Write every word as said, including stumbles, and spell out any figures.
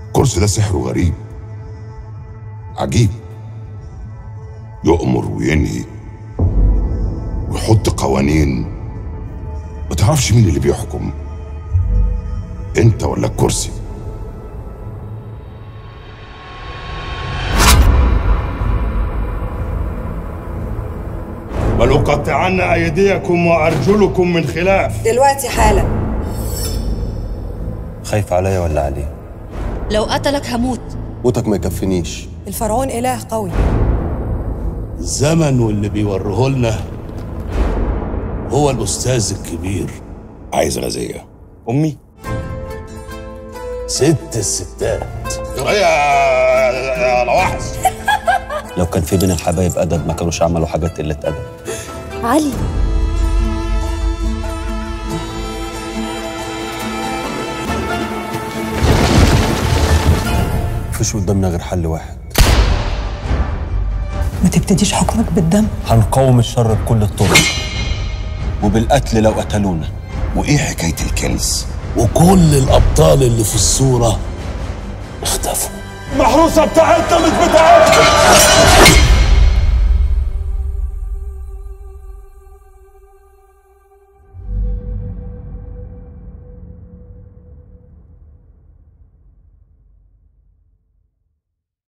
الكرسي ده سحره غريب عجيب، يؤمر وينهي ويحط قوانين، ما تعرفش مين اللي بيحكم، انت ولا الكرسي. ولأقطعن أيديكم وأرجلكم من خلاف. دلوقتي حالا. خايف عليا ولا عليه؟ لو قتلك هموت. موتك ما يكفنيش. الفرعون إله قوي. الزمن واللي بيوريه لنا هو الأستاذ الكبير. عايز غازية. أمي؟ ست الستات. يا لواحظ. لو كان في بين الحبايب أدب ما كانوش عملوا حاجات قلة أدب. علي، مفيش قدامنا غير حل واحد. ما تبتديش حكمك بالدم. هنقاوم الشر بكل الطرق وبالقتل لو قتلونا. وايه حكاية الكنز؟ وكل الأبطال اللي في الصورة اختفوا. المحروسة بتاعتنا مش بتاعتنا.